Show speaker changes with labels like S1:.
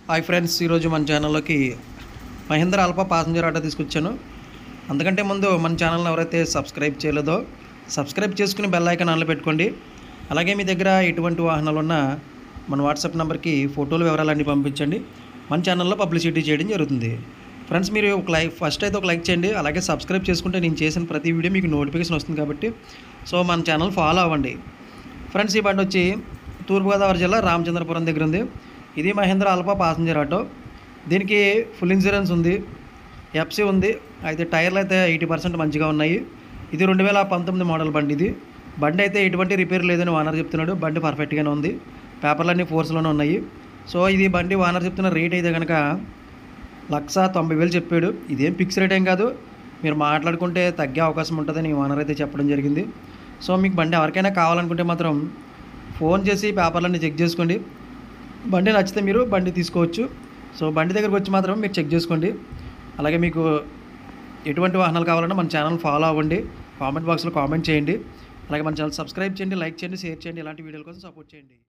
S1: Hi friends, ఈరోజు మన ఛానల్లోకి మహేంద్ర అల్పా ప్యాసింజర్ ఆటో తీసుకొచ్చాను. అందుకంటే ముందు మన ఛానల్ని ఎవరైతే సబ్స్క్రైబ్ చేయలేదో సబ్స్క్రైబ్ చేసుకుని బెల్ ఐకాన్ ఆన్లో పెట్టుకోండి. అలాగే మీ దగ్గర ఎటువంటి వాహనాలు ఉన్నా మన వాట్సాప్ నెంబర్కి ఫోటోలు వివరాలన్నీ పంపించండి. మన ఛానల్లో పబ్లిసిటీ చేయడం జరుగుతుంది. ఫ్రెండ్స్, మీరు ఫస్ట్ అయితే ఒక లైక్ చేయండి. అలాగే సబ్స్క్రైబ్ చేసుకుంటే నేను చేసిన ప్రతి వీడియో మీకు నోటిఫికేషన్ వస్తుంది కాబట్టి మన ఛానల్ ఫాలో అవ్వండి. ఫ్రెండ్స్, ఈ బండి వచ్చి తూర్పుగోదావరి జిల్లా రామచంద్రపురం దగ్గర ఉంది. ఇది మహేంద్ర అల్పా ప్యాసింజర్ ఆటో. దీనికి ఫుల్ ఇన్సూరెన్స్ ఉంది, ఎఫ్సీ ఉంది. అయితే టైర్లు అయితే 80% మంచిగా ఉన్నాయి. ఇది 2019 మోడల్ బండి. బండి అయితే ఎటువంటి రిపేర్ లేదని ఓనర్ చెప్తున్నాడు. బండి పర్ఫెక్ట్గానే ఉంది, పేపర్లన్నీ ఫోర్స్లోనే ఉన్నాయి. ఇది బండి ఓనర్ చెప్తున్న రేట్ అయితే కనుక 1,90,000 చెప్పాడు. ఇదేం ఫిక్స్ రేట్ ఏం కాదు, మీరు మాట్లాడుకుంటే తగ్గే అవకాశం ఉంటుందని ఓనర్ అయితే చెప్పడం జరిగింది. మీకు బండి ఎవరికైనా కావాలనుకుంటే మాత్రం ఫోన్ చేసి పేపర్లన్నీ చెక్ చేసుకోండి. బండి నచ్చితే మీరు బండి తీసుకోవచ్చు. బండి దగ్గరకు వచ్చి మాత్రం మీరు చెక్ చేసుకోండి. అలాగే మీకు ఎటువంటి వాహనాలు కావాలన్నా మన ఛానల్ ఫాలో అవ్వండి. కామెంట్ బాక్స్లో కామెంట్ చేయండి. అలాగే మన ఛానల్ సబ్స్క్రైబ్ చేయండి, లైక్ చేయండి, షేర్ చేయండి. ఇలాంటి వీడియోల కోసం సపోర్ట్ చేయండి.